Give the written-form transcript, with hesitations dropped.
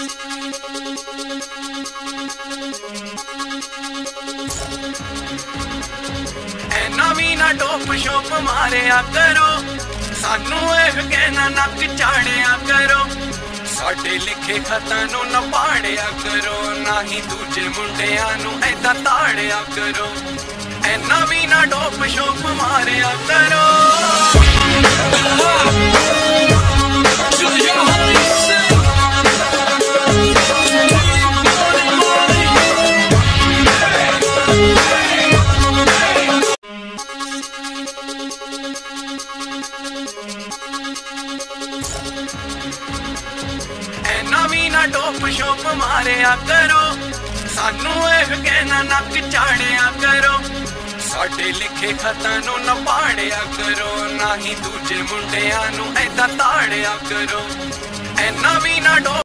ऐना भी ना टोप शोप मारिया करो, सानू एह कहना नक चाड़िया करो। साडे लिखे खतां नूं ना पाड़िया करो, ना ही दूजे मुंडियां नूं ऐदा ताड़िया करो। ऐना भी ना टोप शोप मारिया करो। ऐना भी ना टोप शोप मारिया करो, सानू एह कहना नक चाड़िया करो। साडे लिखे खतां नूं ना पाड़िया करो, ना ही दूजे मुंडियां नूं ऐदा ताड़िया करो। ऐना भी ना